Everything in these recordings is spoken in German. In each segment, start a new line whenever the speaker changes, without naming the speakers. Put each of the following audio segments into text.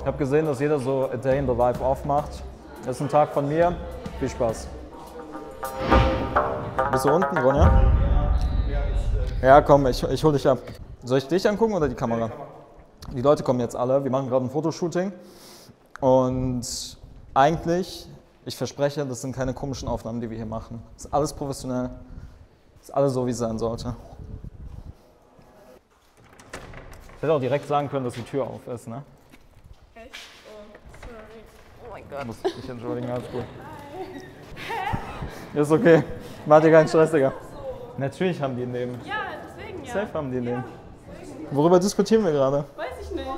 Ich habe gesehen, dass jeder so A Day in the Life aufmacht. Das ist ein Tag von mir. Viel Spaß. Bist du unten, Ronja? Ja, komm, ich hol dich ab. Soll ich dich angucken oder die Kamera? Die Leute kommen jetzt alle. Wir machen gerade ein Fotoshooting. Und eigentlich, ich verspreche, das sind keine komischen Aufnahmen, die wir hier machen. Das ist alles professionell. Das ist alles so, wie es sein sollte. Ich hätte auch direkt sagen können, dass die Tür auf ist, ne?
Echt? Oh, sorry. Oh mein Gott.
Ich muss dich entschuldigen, alles gut. Ist okay. Mach dir keinen Stress, Digga. Natürlich haben die ein Leben.
Ja, deswegen ja.
Safe haben die ein Leben.
Deswegen.
Worüber diskutieren wir gerade?
Weiß ich nicht.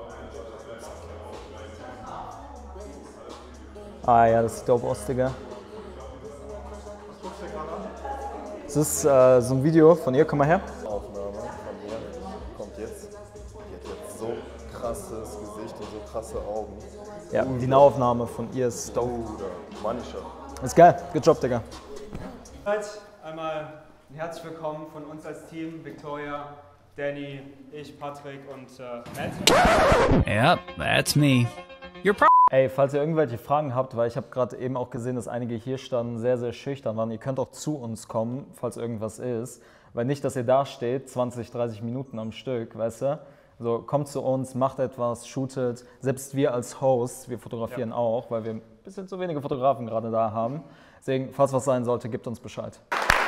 Ah ja, das sieht dope aus, Digga. Das ist so ein Video von ihr, komm mal her.
Aufnahme von mir kommt jetzt. Die hat jetzt so krasses Gesicht und so krasse Augen.
Ja, die Nahaufnahme von ihr ist dope.
Manischer.
Ist geil, good job, Digga.
Einmal ein herzlich willkommen von uns als Team, Victoria, Danny, ich, Patrick und Matt.
Yep, that's me.
Ey, falls ihr irgendwelche Fragen habt, weil ich habe gerade eben auch gesehen, dass einige hier standen, sehr, sehr schüchtern waren. Ihr könnt auch zu uns kommen, falls irgendwas ist. Weil nicht, dass ihr da steht, 20, 30 Minuten am Stück, weißt du? So, kommt zu uns, macht etwas, shootet. Selbst wir als Hosts, wir fotografieren auch, weil wir ein bisschen zu wenige Fotografen gerade da haben. Deswegen, falls was sein sollte, gebt uns Bescheid.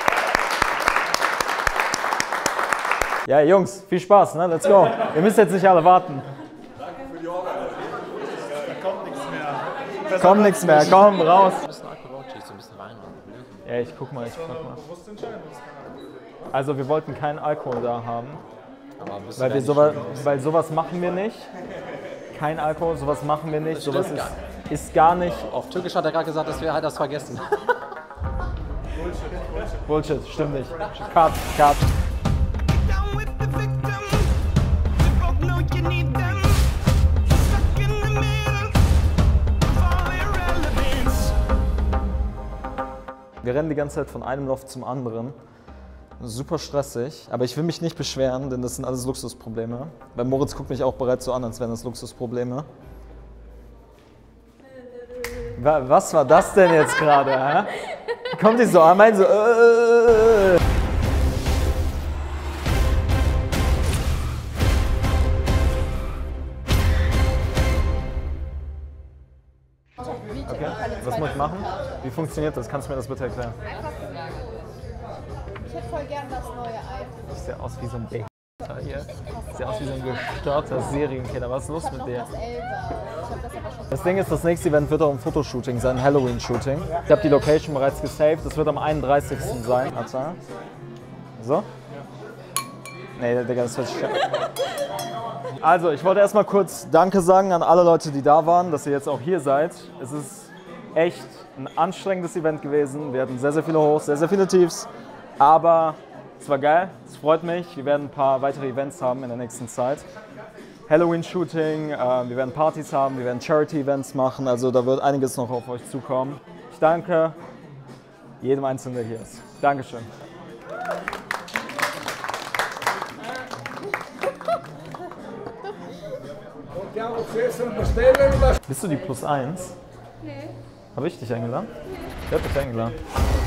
Ja, Jungs, viel Spaß, ne? Let's go. Ihr müsst jetzt nicht alle warten.
Danke für die Orga.
Da kommt nichts mehr.
Komm, nichts mehr, komm, raus.
Ein bisschen Alkohol, so ein bisschen rein.
Ja, ich guck mal. Also wir wollten keinen Alkohol da haben, weil sowas machen wir nicht. Kein Alkohol, sowas machen wir nicht. Sowas ist gar nicht.
Auf Türkisch hat er gerade gesagt, dass wir halt das vergessen.
Bullshit, stimmt nicht. Cut. Wir rennen die ganze Zeit von einem Loft zum anderen. Super stressig, aber ich will mich nicht beschweren, denn das sind alles Luxusprobleme. Weil Moritz guckt mich auch bereits so an, als wären das Luxusprobleme. Was war das denn jetzt gerade? Hä? Kommt die so an, meint so. Okay, was muss ich machen? Wie funktioniert das? Kannst du mir das bitte erklären?
Ich hätte voll gern das neue iPhone.
Ich sehe aus wie so ein Behinderter hier. Ich sehe aus wie so ein gestörter Serienkiller. Was ist los mit dir? Das Ding ist, das nächste Event wird auch ein Fotoshooting sein, ein Halloween-Shooting. Ich habe die Location bereits gesaved. Das wird am 31. sein. Warte. So? Nee, Digga, das hört sich schön. Also, ich wollte erstmal kurz Danke sagen an alle Leute, die da waren, dass ihr jetzt auch hier seid. Es ist echt ein anstrengendes Event gewesen. Wir hatten sehr, sehr viele Hochs, sehr, sehr viele Tiefs. Aber es war geil, es freut mich. Wir werden ein paar weitere Events haben in der nächsten Zeit. Halloween-Shooting, wir werden Partys haben, wir werden Charity-Events machen. Also da wird einiges noch auf euch zukommen. Ich danke jedem Einzelnen, der hier ist. Dankeschön. Bist du die +1?
Nee.
Habe ich dich eingeladen? Wer hat dich eingeladen?